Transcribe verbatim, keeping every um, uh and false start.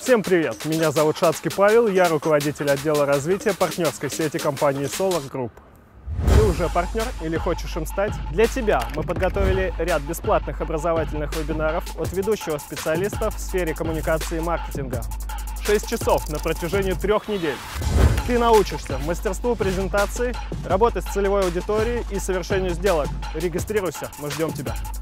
Всем привет! Меня зовут Шацкий Павел, я руководитель отдела развития партнерской сети компании Solar Group. Ты уже партнер или хочешь им стать? Для тебя мы подготовили ряд бесплатных образовательных вебинаров от ведущего специалиста в сфере коммуникации и маркетинга. шесть часов на протяжении трех недель. Ты научишься мастерству презентации, работать с целевой аудиторией и совершению сделок. Регистрируйся, мы ждем тебя.